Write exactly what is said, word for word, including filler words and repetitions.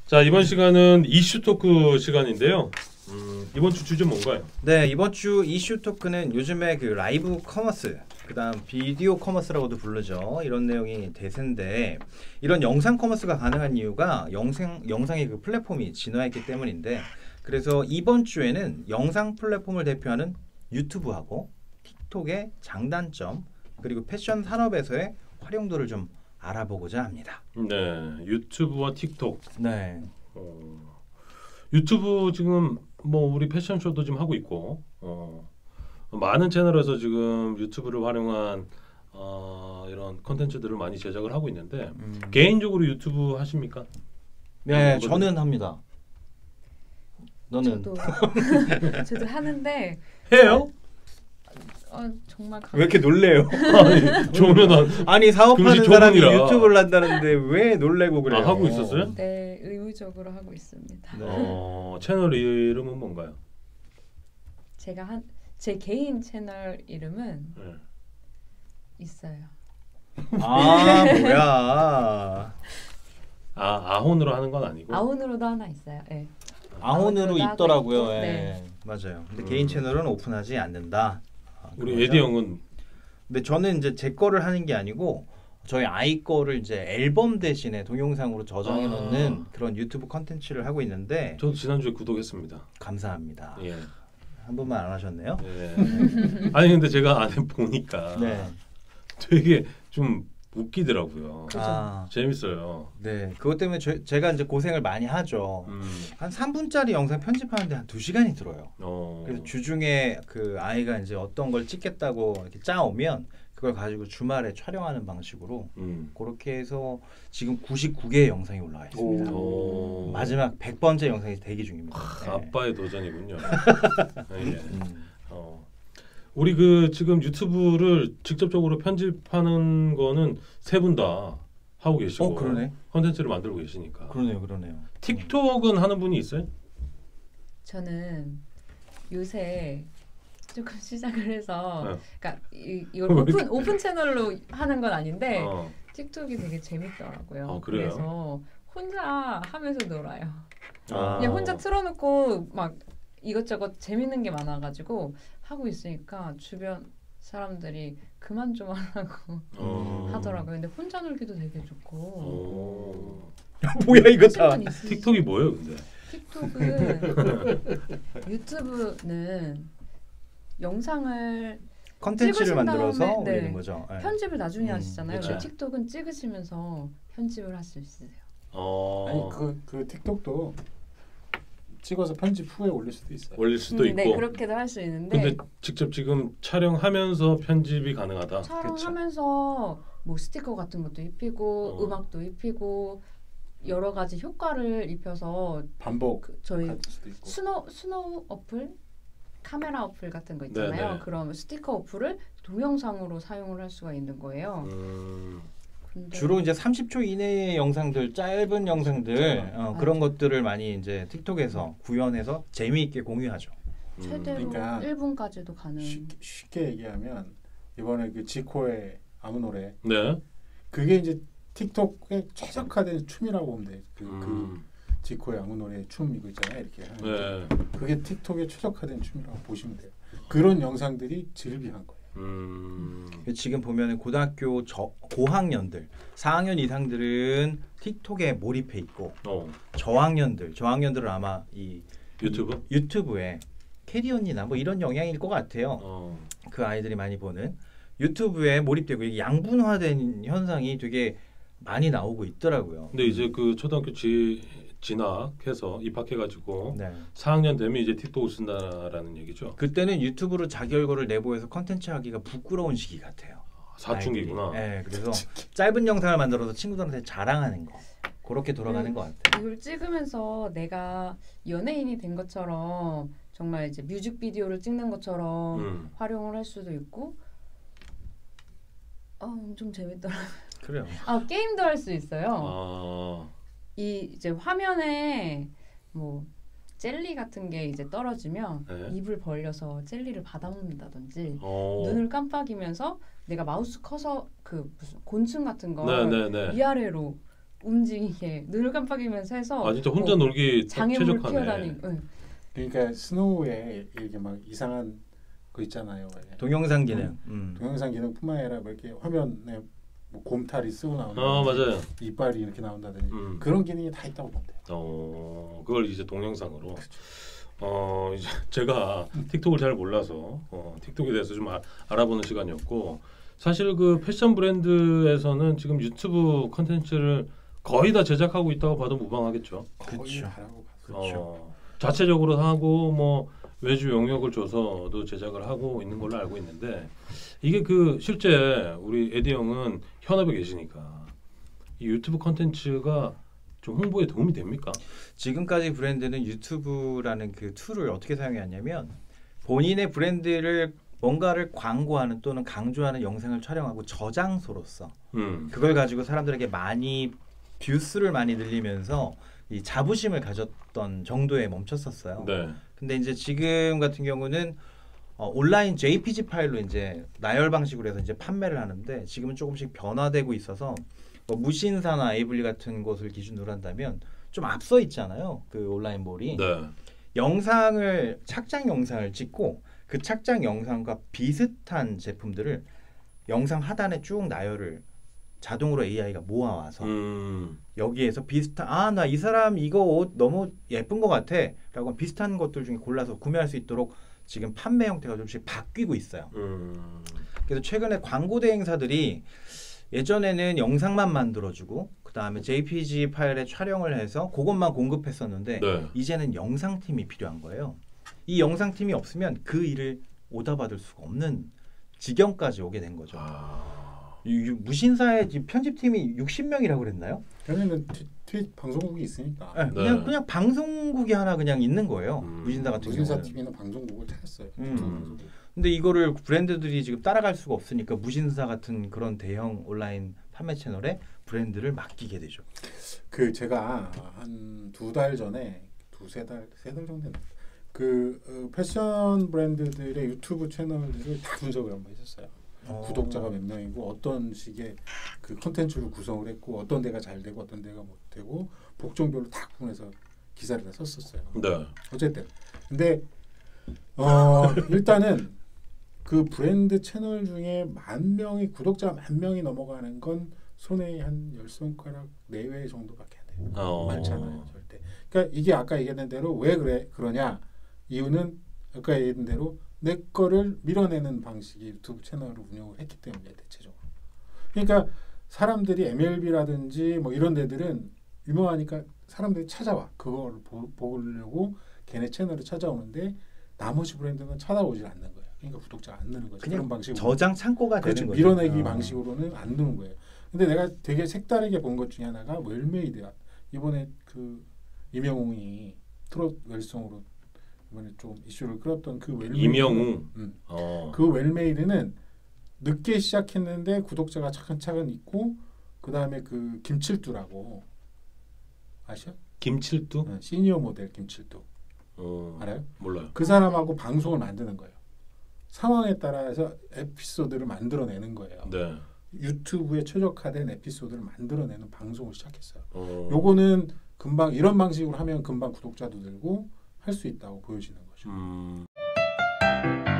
자, 이번 시간은 이슈 토크 시간인데요. 음, 이번 주 주제 뭔가요? 네, 이번 주 이슈 토크는 요즘에 그 라이브 커머스, 그다음 비디오 커머스라고도 부르죠. 이런 내용이 대세인데, 이런 영상 커머스가 가능한 이유가 영상 영상의 그 플랫폼이 진화했기 때문인데, 그래서 이번 주에는 영상 플랫폼을 대표하는 유튜브하고 틱톡의 장단점, 그리고 패션 산업에서의 활용도를 좀 알아보고자 합니다. 네, 유튜브와 틱톡. 네. 어, 유튜브 지금 뭐 우리 패션쇼도 지금 하고 있고, 어, 많은 채널에서 지금 유튜브를 활용한 어, 이런 컨텐츠들을 많이 제작을 하고 있는데 음. 개인적으로 유튜브 하십니까? 네, 저는 합니다. 너는? 저도 저도 하는데 해요? 어, 정말 감... 왜 이렇게 놀래요? 아니, 좋으면 안- 아니 사업하는 그것이 사람이 조문이라. 유튜브를 한다는데 왜 놀래고 그래요? 아, 하고 있었어요? 네, 의무적으로 하고 있습니다. 네. 어, 채널 이름은 뭔가요? 제가 한 제 개인 채널 이름은 네. 있어요. 아 뭐야? 아, 아혼으로 하는 건 아니고. 아혼으로도 하나 있어요. 네. 아혼으로 아혼으로도 있더라고요. 하고 있고, 예. 네. 맞아요. 근데 음. 개인 채널은 오픈하지 않는다. 아, 우리 그런 에디 거죠? 형은 근데 저는 이제 제 거를 하는 게 아니고 저희 아이 거를 이제 앨범 대신에 동영상으로 저장해 놓는 아. 그런 유튜브 컨텐츠를 하고 있는데 저도 지난주에 구독했습니다. 감사합니다. 예. 한 번만 안 하셨네요. 예. 아니 근데 제가 안에 보니까 네. 되게 좀 웃기더라고요. 아, 재밌어요. 네. 그것 때문에 저, 제가 이제 고생을 많이 하죠. 음. 한 삼 분짜리 영상 편집하는데 한 두 시간이 들어요. 어. 그래서 주중에 그 아이가 이제 어떤 걸 찍겠다고 이렇게 짜오면 그걸 가지고 주말에 촬영하는 방식으로 음. 그렇게 해서 지금 구십구 개의 영상이 올라와 있습니다. 오. 마지막 백 번째 영상이 대기 중입니다. 네. 아빠의 도전이군요. 예. 음. 어. 우리 그 지금 유튜브를 직접적으로 편집하는 거는 세 분 다 하고 계시고 어, 그러네. 컨텐츠를 만들고 계시니까. 그러네요, 그러네요. 틱톡은 하는 분이 있어요? 저는 요새 조금 시작을 해서, 네. 그러니까 이, 이걸 왜 오픈 이렇게- 오픈 채널로 하는 건 아닌데 어. 틱톡이 되게 재밌더라고요. 아, 그래요? 그래서 혼자 하면서 놀아요. 아. 그냥 혼자 틀어놓고 막 이것저것 재밌는 게 많아가지고 하고 있으니까 주변 사람들이 그만 좀 하라고 어. 하더라고요. 근데 혼자 놀기도 되게 좋고. 오. 뭐야 이거 하실 다. 분 있으시- 틱톡이 뭐예요, 근데? 틱톡은 유튜브는 영상을 컨텐츠를 찍으신 만들어서 다음에, 네. 올리는 거죠. 네. 편집을 나중에 음, 하시잖아요. 그쵸. 근데 틱톡은 찍으시면서 편집을 할 수 있으세요. 어. 아니 그, 그 틱톡도 찍어서 편집 후에 올릴 수도 있어요. 올릴 수도 음, 있고. 네, 그렇게도 할 수 있는데 근데 직접 지금 촬영하면서 편집이 가능하다. 촬영하면서 뭐 스티커 같은 것도 입히고 어. 음악도 입히고 여러 가지 효과를 입혀서 반복 그 저희 할 수도 있고. 스노 스노우 어플, 카메라 어플 같은 거 있잖아요. 네네. 그럼 스티커 어플을 동영상으로 사용을 할 수가 있는 거예요. 음. 근데 주로 이제 삼십 초 이내의 영상들, 짧은 영상들 어, 맞아. 그런 것들을 많이 이제 틱톡에서 구현해서 재미있게 공유하죠. 음. 최대로 그러니까 일 분까지도 가능. 쉽게, 쉽게 얘기하면 이번에 그 지코의 아무 노래 네. 그게 이제 틱톡에 최적화된 춤이라고 보면 돼. 그, 음. 그 지코의 아무 노래 춤 이거 있잖아요. 이렇게 하는 네. 그게 틱톡에 최적화된 춤이라고 보시면 돼요. 그런 영상들이 즐비한 거예요. 음. 지금 보면 고등학교 저, 고학년들, 사 학년 이상들은 틱톡에 몰입해 있고 어. 저학년들, 저학년들은 아마 이 유튜브? 이 유튜브에 캐리언이나 뭐 이런 영향일 것 같아요. 어. 그 아이들이 많이 보는 유튜브에 몰입되고 이게 양분화된 현상이 되게 많이 나오고 있더라고요. 근데 이제 그 초등학교 지 진학해서 입학해가지고 네. 사 학년 되면 이제 틱톡을 쓴다라는 얘기죠. 그때는 유튜브로 자기 얼굴을 내보여서 컨텐츠 하기가 부끄러운 시기 같아요. 사춘기구나. 아이들이. 네, 그래서 짧은 영상을 만들어서 친구들한테 자랑하는 거. 그렇게 돌아가는 음. 것 같아요. 이걸 찍으면서 내가 연예인이 된 것처럼 정말 이제 뮤직비디오를 찍는 것처럼 음. 활용을 할 수도 있고 아, 엄청 재밌더라고요. 그래요. 아, 게임도 할 수 있어요. 아. 이 이제 화면에 뭐 젤리 같은 게 이제 떨어지면 네. 입을 벌려서 젤리를 받아먹는다든지 어. 눈을 깜빡이면서 내가 마우스 커서 그 무슨 곤충 같은 걸 네네네. 위아래로 움직이게 눈을 깜빡이면서 해서 아 진짜 혼자 뭐 놀기 딱 장애물 최적화네. 뛰어다니고 응. 그러니까 스노우에 이렇게 막 이상한 거 있잖아요. 왜. 동영상 기능. 음. 동영상 기능뿐만 아니라 뭐 이렇게 화면에 뭐 곰탈이 쓰고 나오는 아 맞아요. 이빨이 이렇게 나온다든지 음. 그런 기능이 다 있다고 보면 돼요. 어 그걸 이제 동영상으로. 어 이제 제가 틱톡을 잘 몰라서 어, 틱톡에 대해서 좀 아, 알아보는 시간이었고 사실 그 패션 브랜드에서는 지금 유튜브 컨텐츠를 거의 다 제작하고 있다고 봐도 무방하겠죠. 거의 그쵸. 다라고 봐서. 그렇죠. 어, 자체적으로 하고 뭐 외주 용역을 줘서도 제작을 하고 있는 걸로 알고 있는데 이게 그 실제 우리 에디 형은 현업에 계시니까 이 유튜브 컨텐츠가 좀 홍보에 도움이 됩니까? 지금까지 브랜드는 유튜브라는 그 툴을 어떻게 사용해왔냐면 본인의 브랜드를 뭔가를 광고하는 또는 강조하는 영상을 촬영하고 저장소로서 음. 그걸 가지고 사람들에게 많이 뷰수를 많이 늘리면서 이 자부심을 가졌던 정도에 멈췄었어요. 네. 근데 이제 지금 같은 경우는 어, 온라인 제이피지 파일로 이제 나열 방식으로 해서 이제 판매를 하는데 지금은 조금씩 변화되고 있어서 뭐 무신사나 에이블리 같은 곳을 기준으로 한다면 좀 앞서 있잖아요. 그 온라인몰이. 네. 영상을 착장 영상을 찍고 그 착장 영상과 비슷한 제품들을 영상 하단에 쭉 나열을 자동으로 에이아이가 모아와서 음. 여기에서 비슷한 아 나 이 사람 이거 옷 너무 예쁜 것 같아 라고 비슷한 것들 중에 골라서 구매할 수 있도록 지금 판매 형태가 조금씩 바뀌고 있어요. 음. 그래서 최근에 광고 대행사들이 예전에는 영상만 만들어주고 그 다음에 제이피지 파일에 촬영을 해서 그것만 공급했었는데 네. 이제는 영상팀이 필요한 거예요. 이 영상팀이 없으면 그 일을 오다받을 수가 없는 지경까지 오게 된 거죠. 아. 이, 이 무신사의 지금 편집팀이 육십 명이라고 그랬나요? 걔네는 트- 트윗 방송국이 있으니까. 네, 네. 그냥 그냥 방송국이 하나 그냥 있는 거예요. 음. 무신사 같은 무신사 경우는. 티비는 방송국을 찾았어요. 음. 유튜브 방송국. 근데 이거를 브랜드들이 지금 따라갈 수가 없으니까 무신사 같은 그런 대형 온라인 판매 채널에 브랜드를 맡기게 되죠. 그 제가 한 두 달 전에 두세 달 세 달 정도 됐나? 그 어, 패션 브랜드들의 유튜브 채널들을 다 분석을 한번 했었어요. 어. 구독자가 몇 명이고 어떤 식의 그 콘텐츠를 구성을 했고 어떤 데가 잘 되고 어떤 데가 못 되고 복종별로 다 구분해서 기사를 다 썼었어요. 네. 어쨌든 근데 어 일단은 그 브랜드 채널 중에 만 명이 구독자 만 명이 넘어가는 건 손에 한 열 손가락 내외 정도밖에 안 돼요. 어. 많잖아요, 절대. 그러니까 이게 아까 얘기했던 대로 왜 그래 그러냐 이유는 아까 얘기했던 대로 내 거를 밀어내는 방식의 유튜브 채널을 운영을 했기 때문에 대체적으로. 그러니까 사람들이 엠엘비라든지 뭐 이런 데들은 유명하니까 사람들이 찾아와 그걸 보, 보려고 걔네 채널을 찾아오는데 나머지 브랜드는 찾아오질 않는 거예요. 그러니까 구독자가 안 느는 거죠. 그냥 그런 방식으로. 저장 창고가 그렇죠. 되는 거죠. 밀어내기 어. 방식으로는 안 느는 거예요. 근데 내가 되게 색다르게 본 것 중에 하나가 웰메이드야. 이번에 그 이명웅이 트롯 웰송으로 이번에 좀 이슈를 끌었던 그 웰메이드. 이명웅. 음. 어. 그 웰메이드는 늦게 시작했는데 구독자가 차근차근 있고 그 다음에 그 김칠두라고 아시죠? 김칠두? 어, 시니어 모델 김칠두 어. 알아요? 몰라요. 그 사람하고 방송을 만드는 거예요. 상황에 따라서 에피소드를 만들어내는 거예요. 네. 유튜브에 최적화된 에피소드를 만들어내는 방송을 시작했어요. 어. 요거는 금방 이런 방식으로 하면 금방 구독자도 늘고 할 수 있다고 보여지는 거죠. 음.